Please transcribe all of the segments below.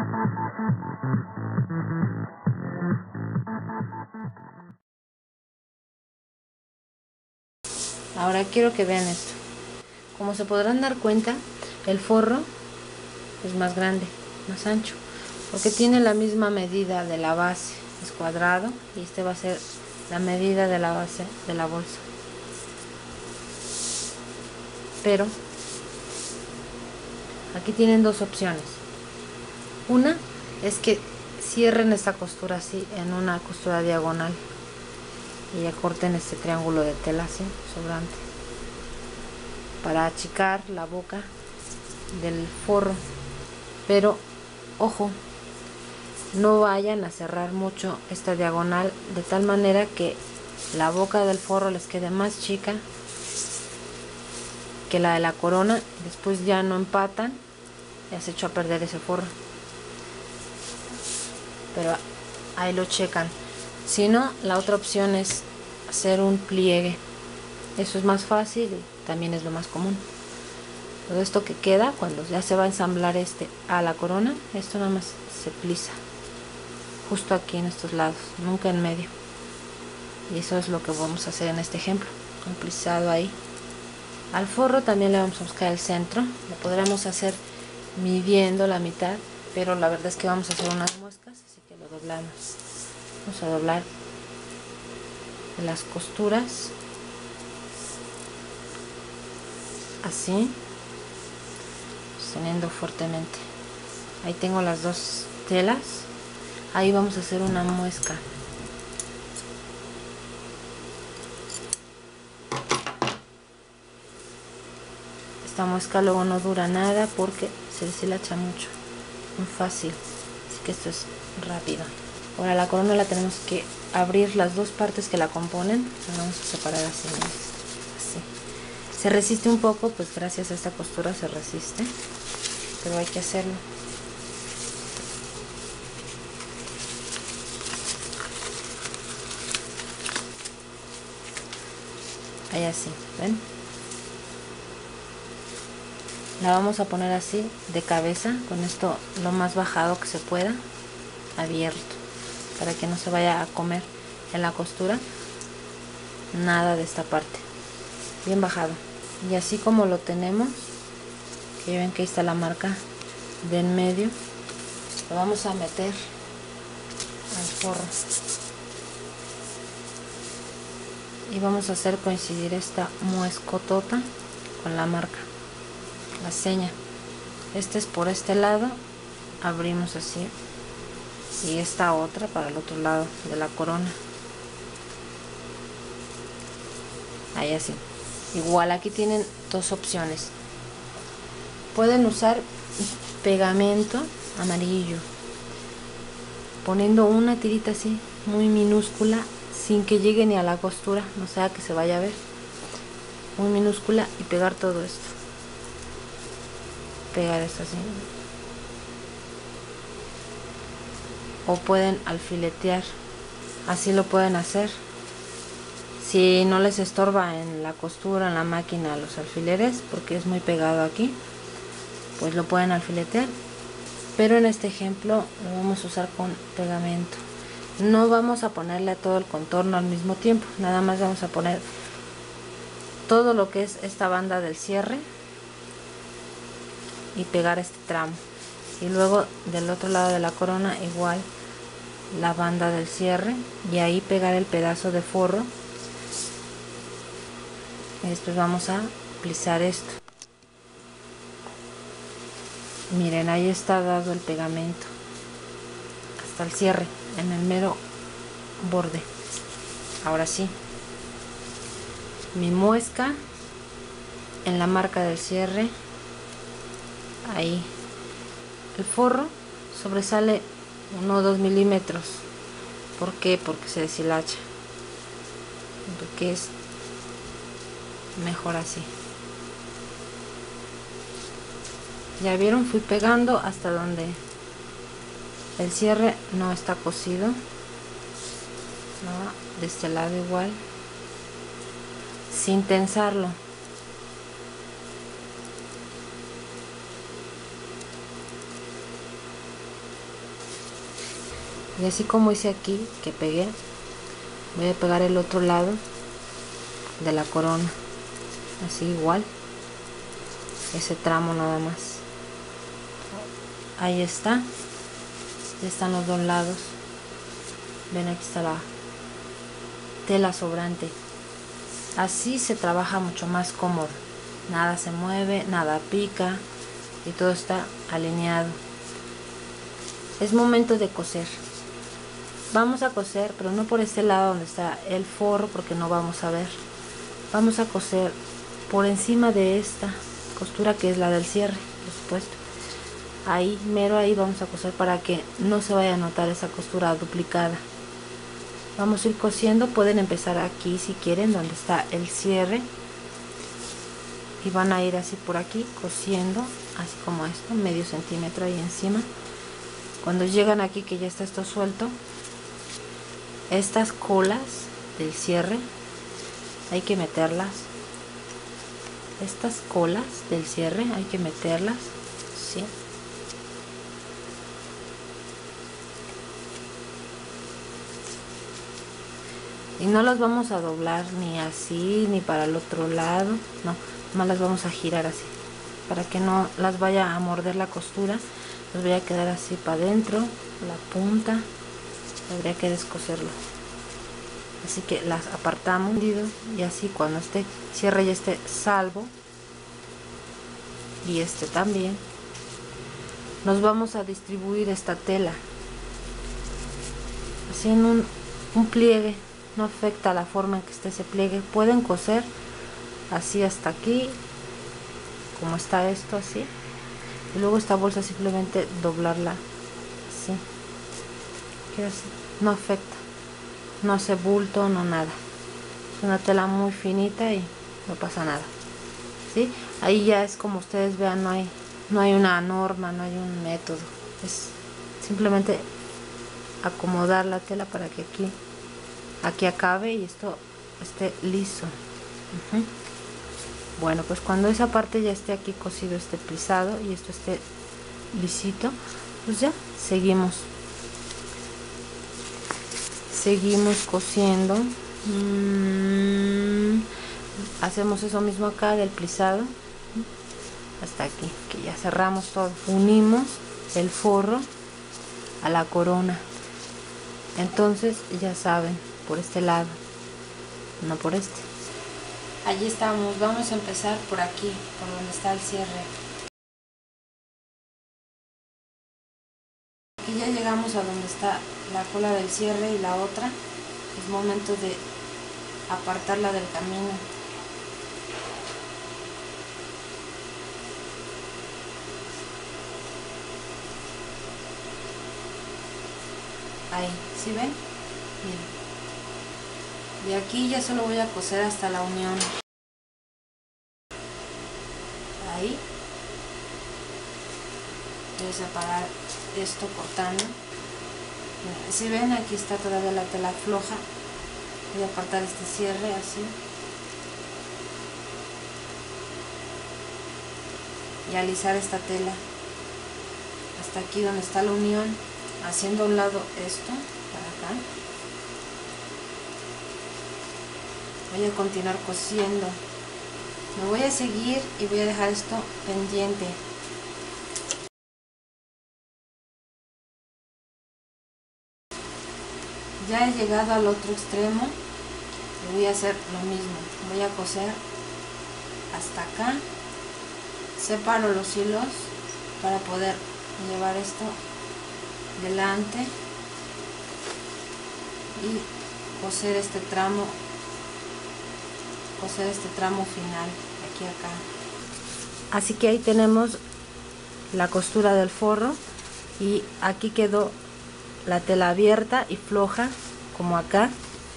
Ahora quiero que vean esto. Como se podrán dar cuenta, el forro es más grande, más ancho, porque tiene la misma medida de la base, es cuadrado, y este va a ser la medida de la base de la bolsa. Pero aquí tienen dos opciones. Una es que cierren esta costura así en una costura diagonal y ya corten este triángulo de tela así sobrante para achicar la boca del forro. Pero ojo, no vayan a cerrar mucho esta diagonal de tal manera que la boca del forro les quede más chica que la de la corona. Después ya no empatan, ya se echó a perder ese forro. Pero ahí lo checan. Si no, la otra opción es hacer un pliegue. Eso es más fácil y también es lo más común. Todo esto que queda, cuando ya se va a ensamblar a la corona, esto nada más se plisa justo aquí en estos lados, nunca en medio. Y eso es lo que vamos a hacer en este ejemplo, un plisado ahí. Al forro también le vamos a buscar el centro. Lo podremos hacer midiendo la mitad, pero la verdad es que vamos a hacer unas muescas, así que lo doblamos. Vamos a doblar las costuras así, sosteniendo fuertemente. Ahí tengo las dos telas. Ahí vamos a hacer una muesca. Esta muesca luego no dura nada porque se deshilacha mucho, muy fácil, así que esto es rápido. Ahora la corona la tenemos que abrir las dos partes que la componen, la vamos a separar así, así. Se resiste un poco, pues gracias a esta costura se resiste, pero hay que hacerlo. Ahí así, ¿ven? La vamos a poner así de cabeza, con esto lo más bajado que se pueda, abierto, para que no se vaya a comer en la costura nada de esta parte, bien bajado. Y así como lo tenemos, que ven que ahí está la marca de en medio, lo vamos a meter al forro y vamos a hacer coincidir esta muescotota con la marca, la seña. Este es por este lado, abrimos así, y esta otra para el otro lado de la corona, ahí así. Igual aquí tienen dos opciones. Pueden usar pegamento amarillo, poniendo una tirita así muy minúscula, sin que llegue ni a la costura, no sea que se vaya a ver, muy minúscula, y pegar todo esto. Pegar esto así. O pueden alfiletear, así lo pueden hacer. Si no les estorba en la costura, en la máquina, los alfileres, porque es muy pegado aquí, pues lo pueden alfiletear. Pero en este ejemplo lo vamos a usar con pegamento. No vamos a ponerle todo el contorno al mismo tiempo, nada más vamos a poner todo lo que es esta banda del cierre y pegar este tramo. Y luego del otro lado de la corona igual la banda del cierre y ahí pegar el pedazo de forro. Y después vamos a plisar esto. Miren, ahí está dado el pegamento hasta el cierre, en el mero borde. Ahora sí, mi muesca en la marca del cierre, ahí. El forro sobresale 1 o 2 milímetros. ¿Por qué? Porque se deshilacha, porque es mejor así. Ya vieron, fui pegando hasta donde el cierre no está cosido, ¿no? De este lado igual, sin tensarlo. Y así como hice aquí que pegué, voy a pegar el otro lado de la corona, así igual, ese tramo nada más. Ahí está, ya están los dos lados. Ven, aquí está la tela sobrante. Así se trabaja mucho más cómodo, nada se mueve, nada pica y todo está alineado. Es momento de coser. Vamos a coser, pero no por este lado donde está el forro, porque no vamos a ver. Vamos a coser por encima de esta costura, que es la del cierre, por supuesto. Ahí, mero ahí vamos a coser para que no se vaya a notar esa costura duplicada. Vamos a ir cosiendo. Pueden empezar aquí si quieren, donde está el cierre, y van a ir así por aquí cosiendo, así como esto, medio centímetro ahí encima. Cuando llegan aquí que ya está esto suelto, estas colas del cierre hay que meterlas. Estas colas del cierre hay que meterlas, ¿sí? Y no las vamos a doblar ni así ni para el otro lado, no, más las vamos a girar así, para que no las vaya a morder la costura. Las voy a quedar así para adentro, la punta, habría que descoserlo. Así que las apartamos y así cuando este cierre ya esté salvo, y este también, nos vamos a distribuir esta tela así en un pliegue. No afecta la forma en que esté ese pliegue. Pueden coser así hasta aquí, como está esto, así, y luego esta bolsa simplemente doblarla así, queda así, no afecta, no hace bulto, no nada. Es una tela muy finita y no pasa nada, ¿sí? Ahí ya es como ustedes vean, no hay una norma, no hay un método, es simplemente acomodar la tela para que aquí acabe y esto esté liso. Bueno, pues cuando esa parte ya esté aquí cosido, este plisado, y esto esté lisito, pues ya seguimos cosiendo. Hacemos eso mismo acá del plisado hasta aquí, que ya cerramos todo. Unimos el forro a la corona. Entonces ya saben, por este lado, no por este. Allí estamos. Vamos a empezar por aquí, por donde está el cierre. Aquí ya llegamos a donde está la cola del cierre y la otra. Es momento de apartarla del camino. Ahí, ¿sí ven? Miren. De aquí ya solo voy a coser hasta la unión. Ahí. Voy a separar esto cortando. Si ven, aquí está todavía la tela floja. Voy a apartar este cierre así. Y alisar esta tela hasta aquí donde está la unión, haciendo a un lado esto para acá. Voy a continuar cosiendo. Me voy a seguir y voy a dejar esto pendiente. Ya he llegado al otro extremo y voy a hacer lo mismo. Voy a coser hasta acá. Separo los hilos para poder llevar esto delante y coser este tramo final aquí acá. Así que ahí tenemos la costura del forro y aquí quedó la tela abierta y floja como acá.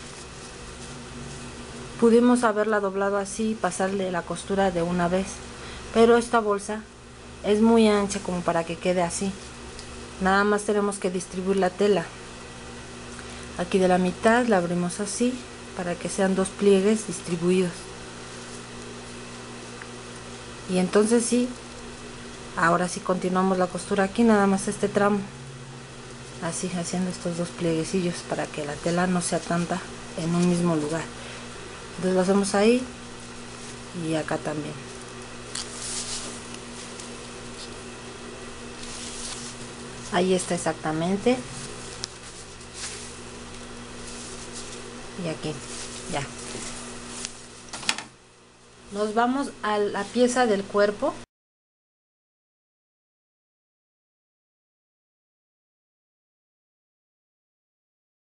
Pudimos haberla doblado así y pasarle la costura de una vez, pero esta bolsa es muy ancha como para que quede así. Nada más tenemos que distribuir la tela. Aquí de la mitad la abrimos así para que sean dos pliegues distribuidos. Y entonces sí, ahora sí continuamos la costura aquí, nada más este tramo. así haciendo estos dos plieguecillos para que la tela no sea tanta en un mismo lugar. Entonces lo hacemos ahí y acá también. Ahí está exactamente. Y aquí ya. Nos vamos a la pieza del cuerpo.